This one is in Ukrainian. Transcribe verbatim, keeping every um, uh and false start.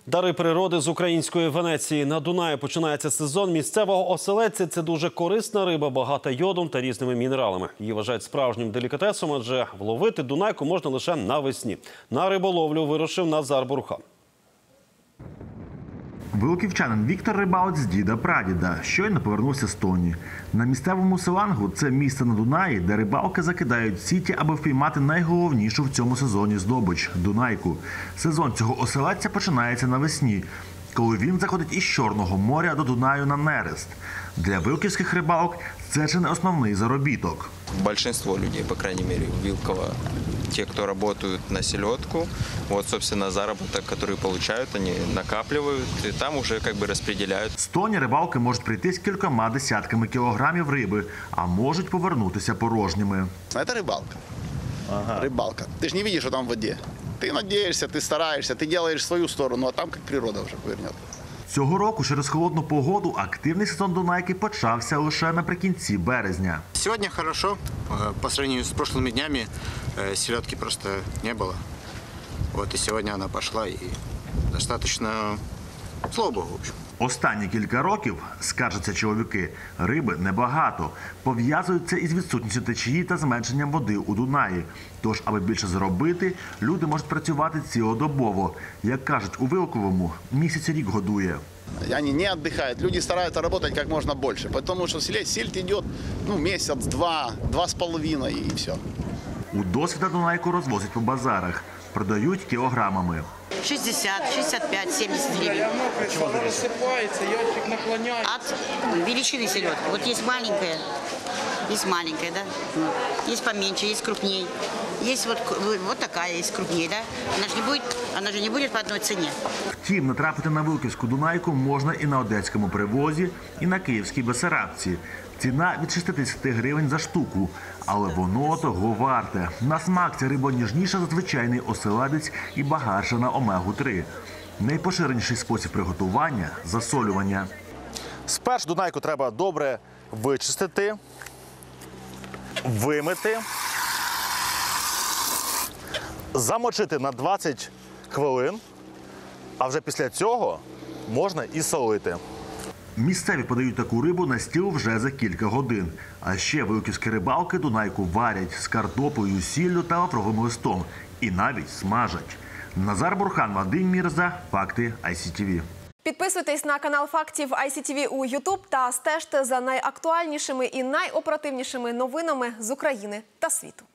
Дари природи з української Венеції. На Дунаї починається сезон місцевого оселедця. Це дуже корисна риба, багата йодом та різними мінералами. Її вважають справжнім делікатесом, адже вловити дунайку можна лише навесні. На риболовлю вирушив Назар Бурхан. Вилківчанин Віктор рибалить з діда-прадіда. Щойно повернувся з Тоні. На місцевому селангу – це місце на Дунаї, де рибалки закидають сіті, аби впіймати найголовнішу в цьому сезоні здобич – дунайку. Сезон цього оселедця починається навесні, коли він заходить із Чорного моря до Дунаю на нерест. Для вилківських рибалок це чи не основний заробіток. Большинство людей, по крайней мере, в Вилково, те, кто работают на селедку, вот, собственно, заработок, который получают, они накапливают и там уже как бы распределяют. З Тоні рибалки можуть прийти з кількома десятками кілограмів риби, а можуть повернутися порожніми. Это рыбалка. Ага. Рыбалка. Ты же не видишь, что там в воде. Ты надеешься, ты стараешься, ты делаешь свою сторону, а там как природа уже повернет. Цього року через холодну погоду активний сезон Дунайки почався лише наприкінці березня. Сегодня хорошо. По сравнению с прошлыми днями селедки просто не было. Вот и сегодня она пошла и достаточно, слава богу, в общем. Останні кілька років, скаржаться чоловіки, риби небагато. Пов'язуються із відсутністю течії та зменшенням води у Дунаї. Тож, аби більше заробити, люди можуть працювати цілодобово. Як кажуть у Вилковому, місяць-рік годує. Они не отдыхают. Люди стараются работать как можно больше, потому что сельдь идет ну, месяц, два, два с половиной и все. У досвіда Дунайку розвозять по базарах. Продають кілограмами. шестьдесят, шестьдесят пять, семьдесят гривен. Рассыпается, ящик наклоняется. От величины селедки. Вот есть маленькая, есть маленькая, да? Есть поменьше, есть крупнее. Есть вот, вот такая, есть крупнее, да? Она же не будет, она же не будет по одной цене. Втім, натрапити на вилківську Дунайку можна і на одеському привозі, і на київській Бессарабці. Ціна від шістдесят гривень за штуку, але воно того варте. На смак ця риба ніжніша за звичайний оселедець і багатша на омегу три. Найпоширеніший спосіб приготування – засолювання. Спершу Дунайку треба добре вичистити, вимити, замочити на двадцять хвилин, а вже після цього можна і солити. Місцеві подають таку рибу на стіл вже за кілька годин. А ще вилківські рибалки Дунайку варять з картоплею, сіллю та лавровим листом. І навіть смажать. Назар Бурхан, Вадим Мірза, Факти ай сі ті ві. Підписуйтесь на канал Фактів ай сі ті ві у Ютуб та стежте за найактуальнішими і найоперативнішими новинами з України та світу.